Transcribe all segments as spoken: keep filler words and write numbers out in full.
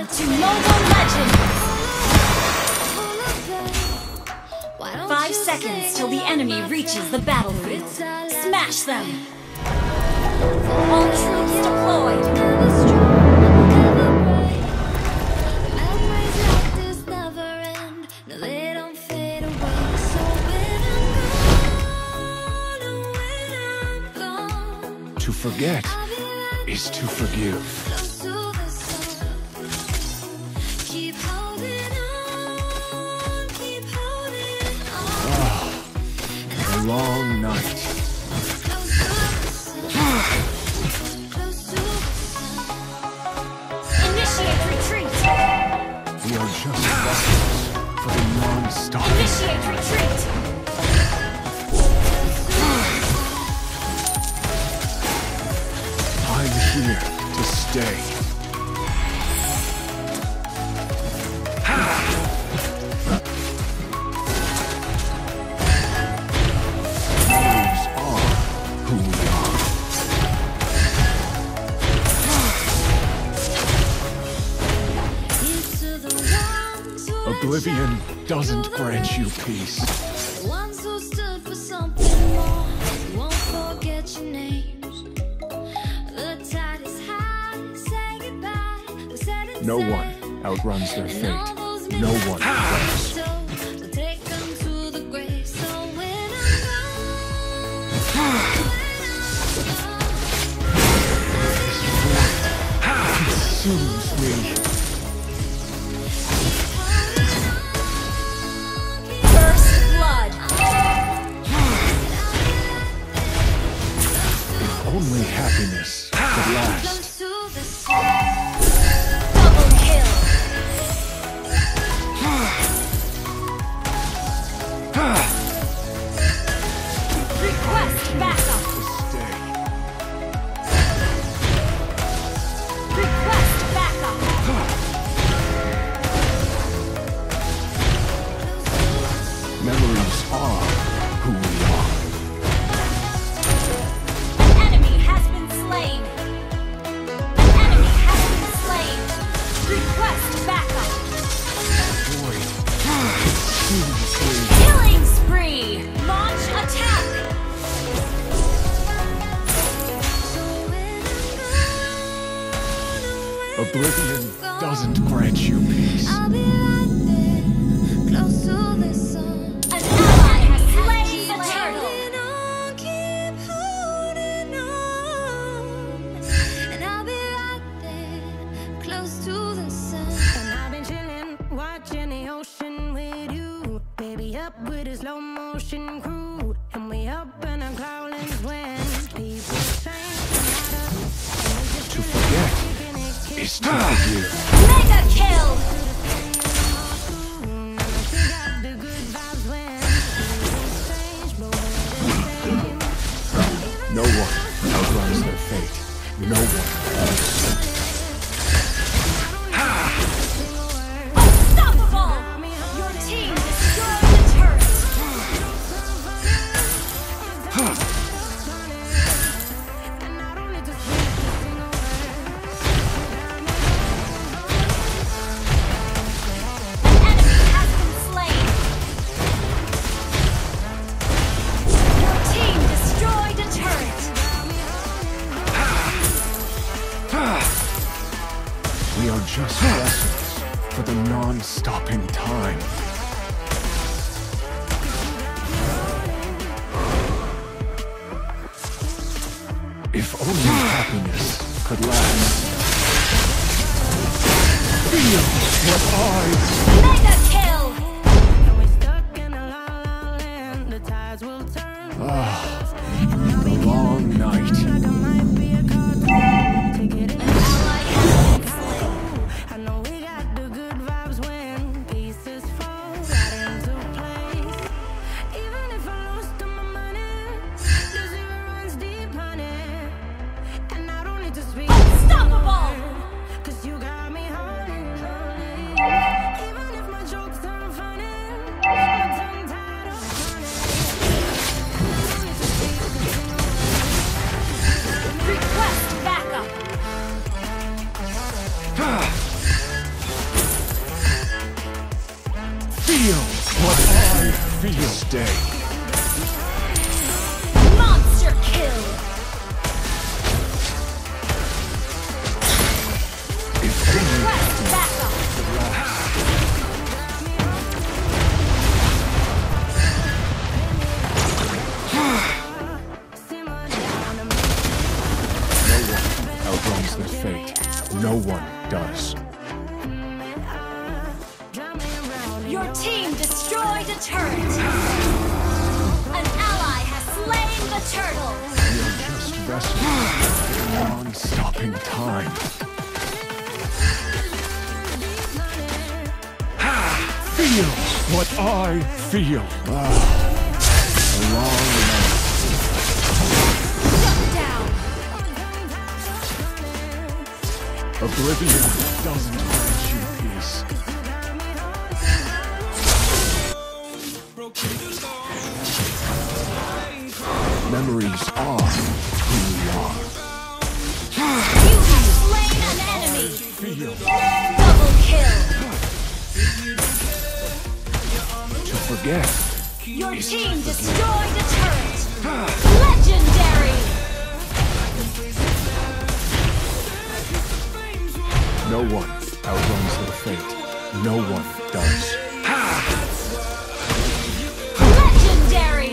to Mobile Legends! Five seconds till the enemy reaches the battlefield. Smash them! All troops deployed! To forget is to forgive. Ah, a long night. Initiate retreat! We are just vessels for the non-stop. Initiate retreat! I'm here to stay. Those are who we are. Oblivion doesn't grant you peace. The ones who stood for something more, you won't forget your names. The tide is high, say goodbye. We said it. No one outruns their fate. No one runs. So we'll take them to the grave. So when I'm gone, Consumes me. First blood! If only happiness could last. to the sun. Double kill! Request backup! To stay. Request backup! Memories are who we are. An enemy has been slain! An enemy has been slain! Request backup! Void consumes me. Killing spree! Launch attack! Oblivion doesn't grant you peace. I'll be right there, close to the sun. An ally has slain the turtle! Holding on, keep holding on. And I'll be right there, close to the sun. And I've been chilling, watching the ocean with you. Baby, up with a slow motion crew. And we up in our clouds when people change. To forget is to forgive. Mega kill! No one outruns their fate. No one. Unstoppable! Your team destroyed the turret! An enemy has been slain! Your team destroyed a turret! We are just vessels for the non-stopping time. If only happiness could last. Feel what I... Mega kill! And we're stuck in a la la land. The tides will turn. Ah, the long night. Like I might be a cartoon. Take it in. Ally has been slain! I know we got the good vibes when pieces fall right into place. Even if I lost all my money, the zero runs deep, honey. And I don't need to speak. Unstoppable! Cause you got me holding on. Even if my jokes aren't funny, my tongue tied up on it. I don't need to speak. one does. Your team destroyed a turret. An ally has slain the turtle. We are just vessels in non-stopping time. Feel what I feel. Ah, a long night. Shut down. Oblivion doesn't grant you peace. Memories are who we are. You have slain an enemy. Feel Double kill. to forget. Your team destroyed a turret. Legendary. No one outruns their fate. No one does. Legendary.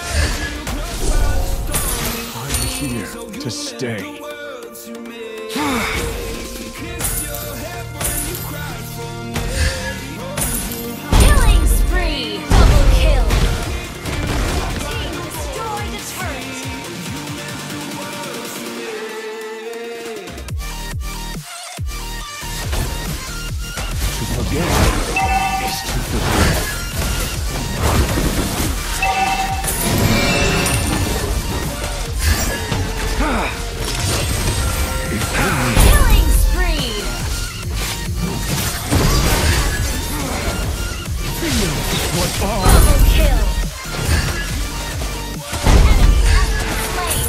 I'm here to stay. Killing spree. Double kill. Team destroyed a turret. To forget is to forget. Killing spree. Feel what I Double kill. An enemy has been slain.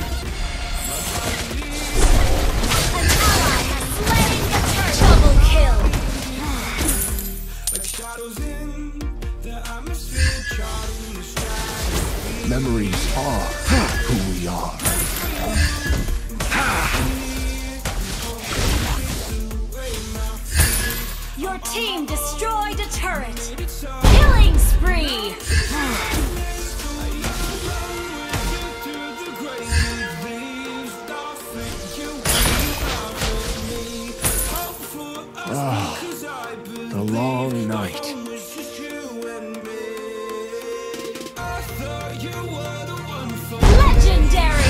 An ally has slain the turret. Double kill. memories are who we are. Your team destroyed a turret. Killing spree. The long night. Legendary.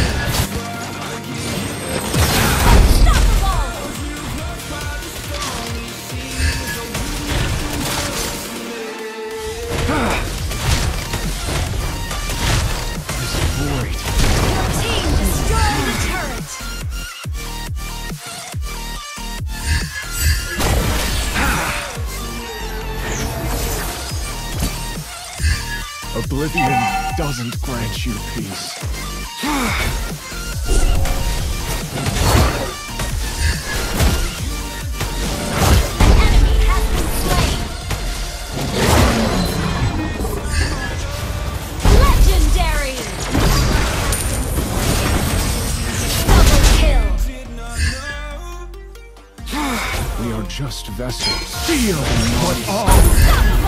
Unstoppable. This void. Your team destroyed a turret. Oblivion doesn't grant you peace. An enemy has been slain. Legendary. Double kill. We are just vessels. Feel what all.